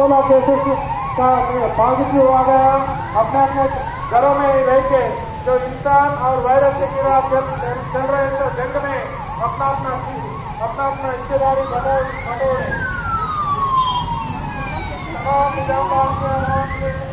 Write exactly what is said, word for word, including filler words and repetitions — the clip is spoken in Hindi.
सोलह केसेस का पॉजिटिव आ गया। अपने अपने घरों में ही रह के जो इंसान और वायरस के खिलाफ चल चल रहे हैं तो जंग में अपना अपना अपना अपना हिस्सेदारी बटोरे।